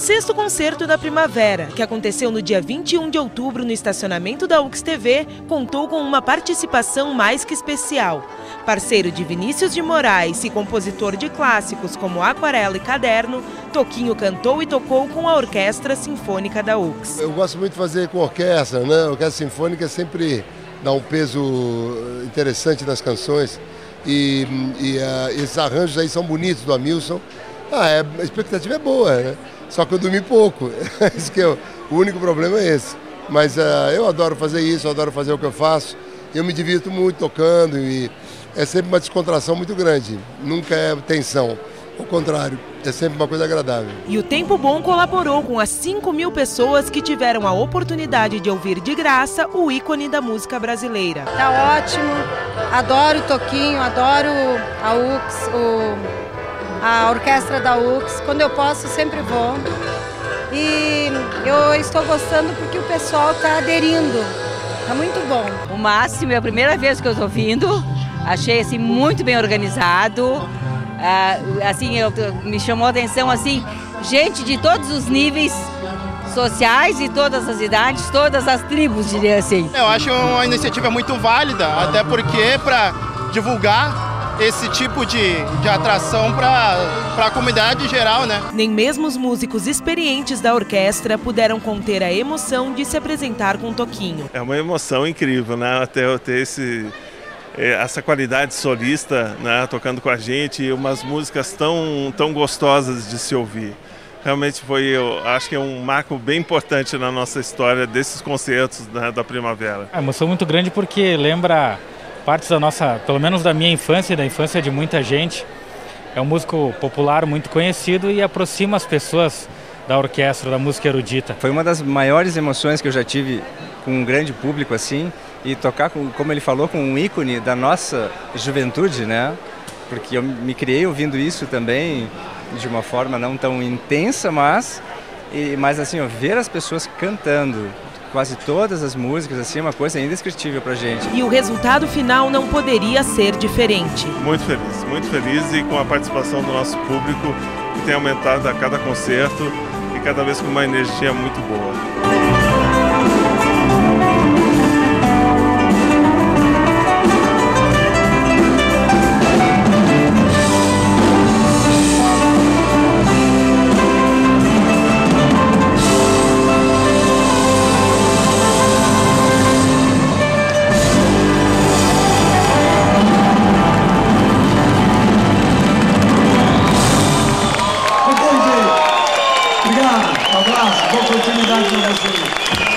6º concerto da Primavera, que aconteceu no dia 21 de outubro no estacionamento da UX-TV, contou com uma participação mais que especial. Parceiro de Vinícius de Moraes e compositor de clássicos como Aquarela e Caderno, Toquinho cantou e tocou com a Orquestra Sinfônica da UX. Eu gosto muito de fazer com orquestra, né? A Orquestra Sinfônica sempre dá um peso interessante nas canções e esses arranjos aí são bonitos do Hamilton. A expectativa é boa, né? Só que eu dormi pouco, isso que o único problema é esse. Mas eu adoro fazer isso, eu adoro fazer o que eu faço. Eu me divirto muito tocando e é sempre uma descontração muito grande, nunca é tensão. Ao contrário, é sempre uma coisa agradável. E o Tempo Bom colaborou com as 5.000 pessoas que tiveram a oportunidade de ouvir de graça o ícone da música brasileira. Tá ótimo, adoro o Toquinho, adoro a UX, a orquestra da UX. Quando eu posso, sempre vou. E eu estou gostando porque o pessoal está aderindo. Tá muito bom. O máximo, é a primeira vez que eu estou vindo. Achei assim muito bem organizado. Assim, me chamou a atenção assim, gente de todos os níveis sociais e todas as idades, todas as tribos, diria assim. Eu acho uma iniciativa muito válida, até porque para divulgar esse tipo de atração para a comunidade geral, né? Nem mesmo os músicos experientes da orquestra puderam conter a emoção de se apresentar com Toquinho. É uma emoção incrível, né? Até eu ter essa qualidade solista, né, tocando com a gente, e umas músicas tão gostosas de se ouvir. Realmente eu acho que é um marco bem importante na nossa história desses concertos, né, da Primavera. É uma emoção muito grande porque lembra partes da nossa, pelo menos da minha infância e da infância de muita gente. É um músico popular muito conhecido e aproxima as pessoas da orquestra, da música erudita. Foi uma das maiores emoções que eu já tive com um grande público assim, e tocar, como ele falou, com um ícone da nossa juventude, né? Porque eu me criei ouvindo isso também de uma forma não tão intensa, mas assim, ver as pessoas cantando quase todas as músicas, assim, é uma coisa indescritível pra gente. E o resultado final não poderia ser diferente. Muito feliz e com a participação do nosso público, que tem aumentado a cada concerto e cada vez com uma energia muito boa. Obrigado, um abraço, boa continuidade para vocês.